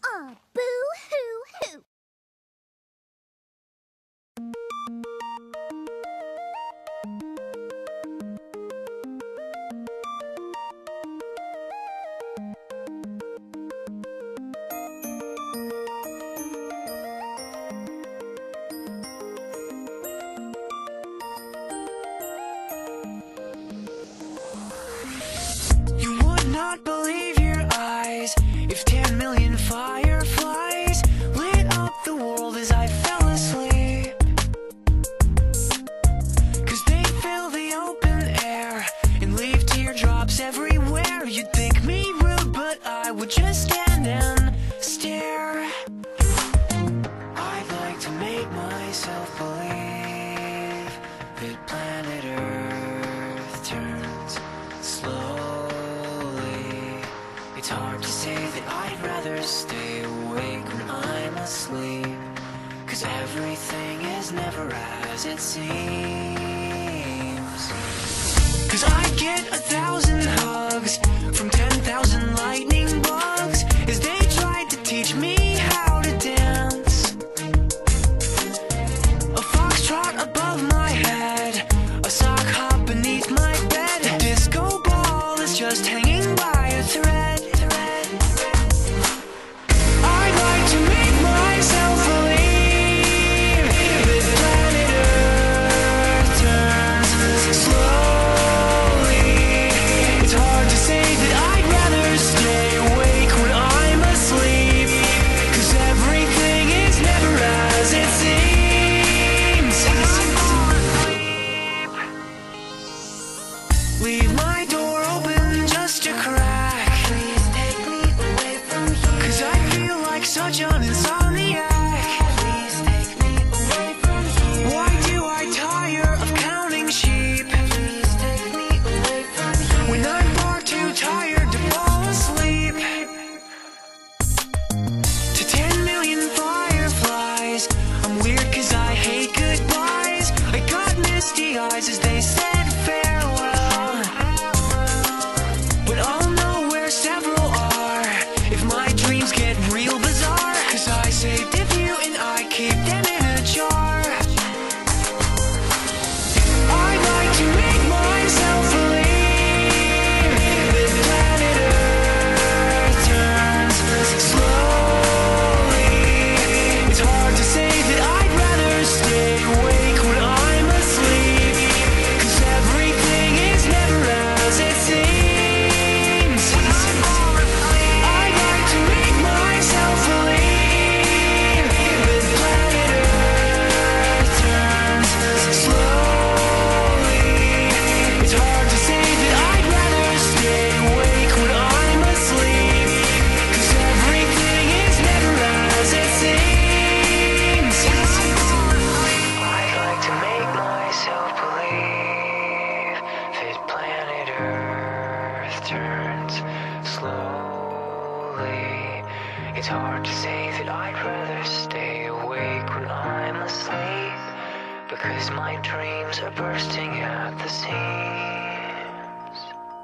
Aw, boo-hoo-hoo. You would not believe your eyes if 10 million fireflies lit up the world as I fell asleep. 'Cause they fill the open air and leave teardrops everywhere. You'd think me rude, but I would just stand and stare. I'd like to make myself believe that planet Earth turns slowly. It's hard to say that I'd rather stay awake when I'm asleep, 'cause everything is never as it seems. 'Cause I get 1,000 hugs from 10,000 lightning bugs as they tried to teach me how to dance. A foxtrot above my head, a sock hop beneath my bed, a disco ball is just hanging by a thread. I'd like to make myself believe that planet Earth turns slowly. It's hard to say that I'd rather stay awake when I'm asleep, 'cause everything is never as it seems. Leave my door open just a crack. Please take me away from here, 'cause I feel like such an insomniac. Please take me away from here. Why do I tire of counting sheep? Please take me away from here, when I'm far too tired to fall asleep. To 10 million fireflies, I'm weird 'cause I hate goodbyes. I got misty eyes as they said farewell, but I'll know where several are if my dreams get real bizarre, 'cause I saved a few and I keep them in a jar. I'd like to make myself believe that planet Earth turns slowly. It's hard to say that I'd rather stay awake when I'm asleep, 'cause everything is never as it seems. I'd like to make myself believe that planet Earth turns slowly. It's hard to say that I'd rather stay awake when I'm asleep, 'cause everything is never as it seems. I'd like to make myself believe that planet Earth turns slowly. It's hard to say that I'd rather stay awake when I'm asleep, because my dreams are bursting at the seams.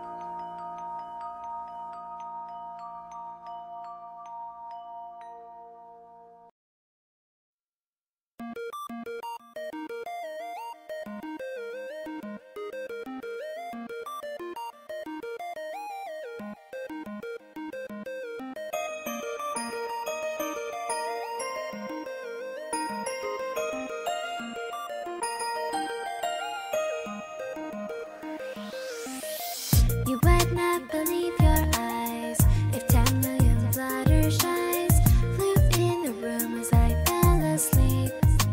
You would not believe your eyes if 10 million fluttershies flew in the room as I fell asleep.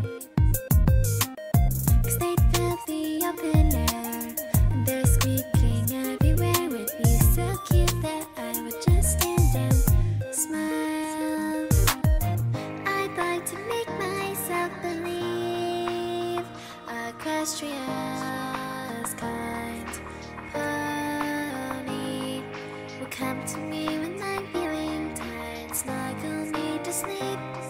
'Cause they'd fill the open air and their squeaking everywhere would be so cute that I would just stand and smile. I'd like to make myself believe Equestria's kind pony will come to me when I'm feeling tired, snuggle me to sleep.